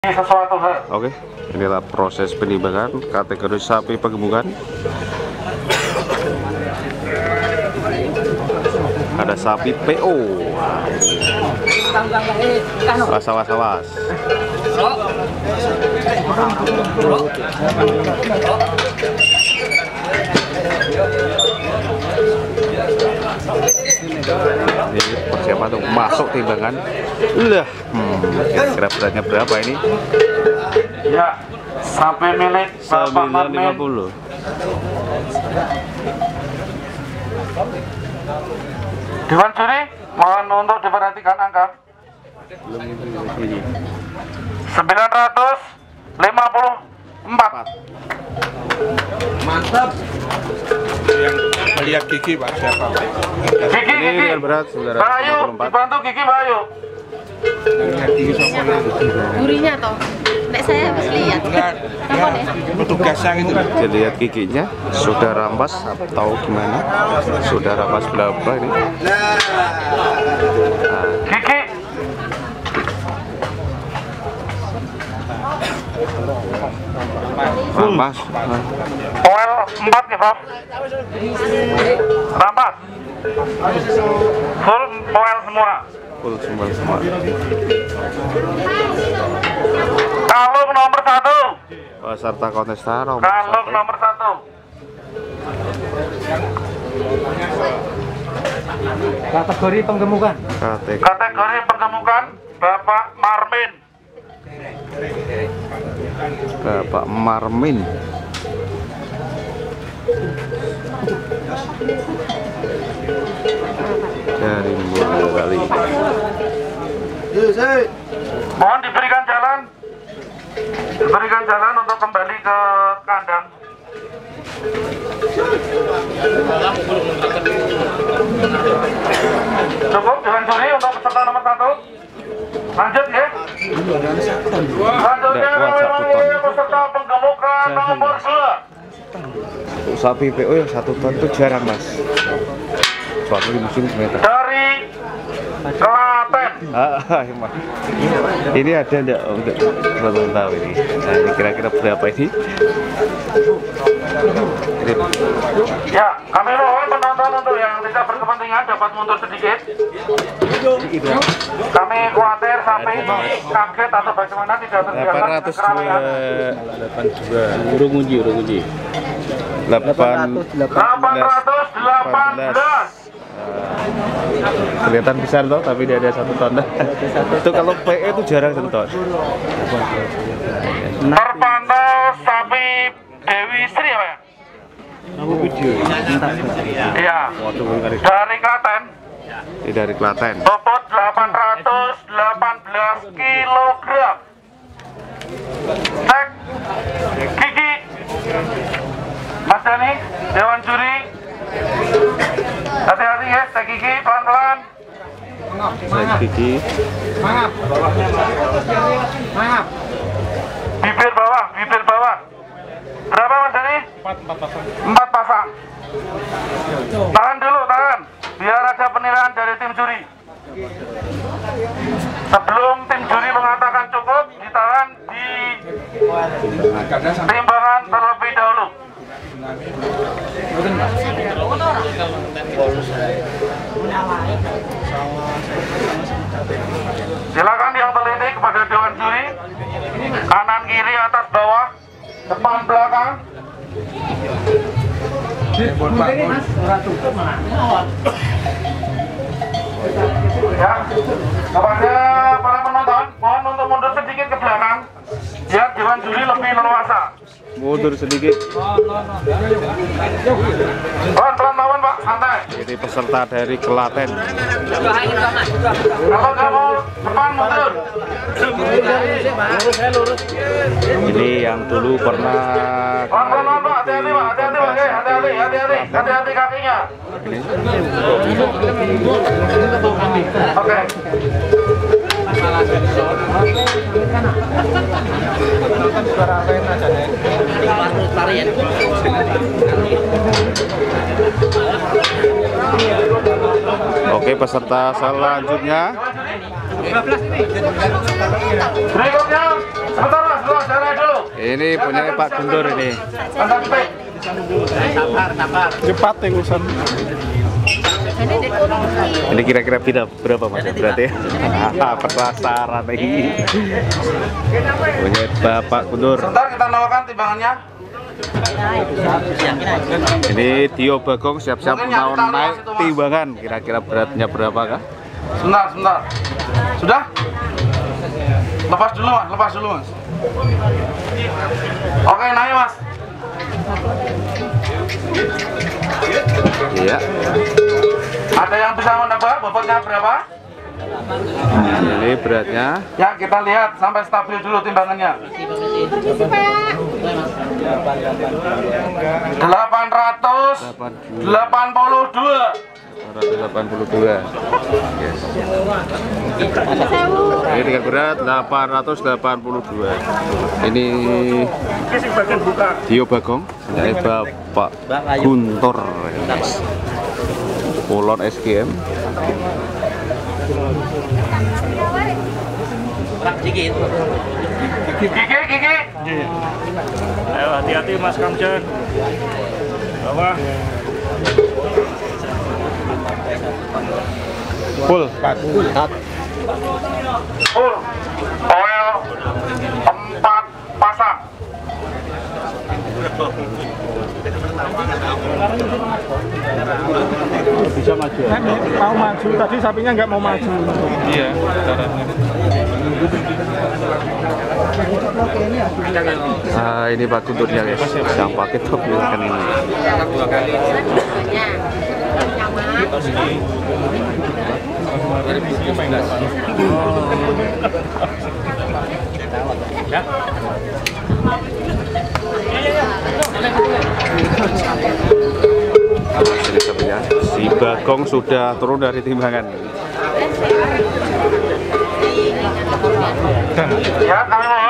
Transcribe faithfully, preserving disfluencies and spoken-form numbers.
sesuatu. Oke, inilah proses penimbangan kategori sapi penggemukan. Ada sapi P O. Awas, awas, awas. Ini persiapan untuk masuk timbangan. Lah, hmm, kira-kira beratnya berapa ini? Ya, sapi milik Bapak Marmin. lima puluh. Dewan juri, mohon untuk diperhatikan angka. sembilan ratus lima puluh empat. Mantap. Yang melihat gigi Pak siapa? Gigi, Ini gigi. yang berat sembilan ratus lima Bayu, puluh empat. dibantu gigi Bayu. Melihat gigi siapa? Gurinya toh, nek saya habis lihat. Enggak, Kamu deh. petugasnya gitu. Dilihat giginya sudah rampas atau gimana? Sudah rampas berapa ini? Gigi. Rampas. Oil empat ya, Prof. Rampas. Full oil semua. Full semua semua. Kalung nomor satu. Peserta kontesta nomor Kalung satu. nomor satu. Kategori penggemukan. Kategori Kategori penggemukan Bapak Marmin. Bapak Marmin. Dari Boyolali. Mohon diberikan jalan. Diberikan jalan untuk kembali ke kandang. Cukup dengan juri untuk peserta nomor satu. Lanjut ya. Selanjutnya Kuat satu ton. peserta penggemukan nomor dua. Untuk sapi P O yang satu ton itu jarang mas. Suatu di musim meter. Dari Klaten. Ah, emang. Ini ada enggak untuk belum tahu ini. Nah, ini kira-kira berapa ini? Ini Ya, kami mohon penonton untuk yang tidak berkepentingan dapat mundur sedikit. Kami khawatir sampai kaget atau bagaimana tidak delapan terbiasa ratus keramaian. delapan dua urung uji urung uji delapan delapan ratus delapan belas. kelihatan besar toh, tapi dia ada satu ton. Itu kalau P E itu jarang satu ton. Terpantau sapi Dewi Sri apa ya? Aku video. Iya. Dari Klaten. Ini dari Klaten. Bobot delapan ratus delapan belas kilogram. Cek gigi. Mas Dani, Dewan Juri. Hati-hati ya, cek gigi pelan-pelan. Saya gigi. Bibir bawah, bibir bawah. Berapa Mas Dani? Empat pasang. Tahan dulu, tahan. Biar ada penilaian dari tim juri. Sebelum tim juri mengatakan cukup, ditahan di timbangan terlebih dahulu. Silakan yang teliti kepada Dewan Juri. Kanan kiri atas bawah, depan belakang. Ya, kepada para penonton, mohon untuk mundur sedikit ke belakang. Biar Dewan Juri lebih leluasa. Mundur sedikit. Mohon teman-teman Pak, santai. Ini peserta dari Klaten. Kalau kamu depan mundur. Ini yang dulu pernah Pelan-pelan Pak, hati-hati Pak, hati-hati Pak, Eh, hati-hati, hati-hati, hati-hati kakinya. Oke. Oke, peserta selanjutnya Berikutnya Ini punya Pak Guntur ini. Cepat ya urusan. Ini dekorasi. Ini kira-kira berapa, berapa Mas? Berarti ah, penasaran ini. Punya Bapak Guntur. Sebentar kita nawarkan timbangannya. Ini Tio Bagong siap-siap mau naik timbangan. Kira-kira beratnya berapa kah? Sebentar, sebentar. Sudah? Lepas dulu mas, lepas dulu mas. Oke, naik mas. Iya. Ada yang bisa menebak bobotnya berapa? Ini beratnya. Ya, kita lihat sampai stabil dulu timbangannya. delapan ratus delapan puluh dua. seratus delapan puluh dua. Yes. Ini dengan berat delapan ratus delapan puluh dua. Ini Tio Bagong, ini Bapak Guntur. Yes. Kulon S G M. Gigi, gigi. Ayo hati-hati Mas Kamjen. Bawah. Full, Pak. Full. Oil empat pasang. Bisa maju. Mau maju, tadi sapinya nggak mau maju. Iya, Ah, ini Pak Gunturnya guys, yang pakai top kan ini. Ini sapinya, si Bagong sudah turun dari timbangan. Ya, kami mau